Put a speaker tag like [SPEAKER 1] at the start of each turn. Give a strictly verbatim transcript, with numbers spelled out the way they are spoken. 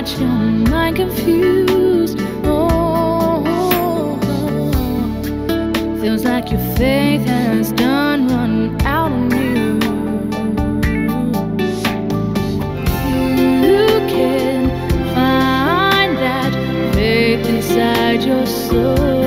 [SPEAKER 1] got your mind confused. Oh, feels like your faith has done run out on you. You can find that faith inside your soul.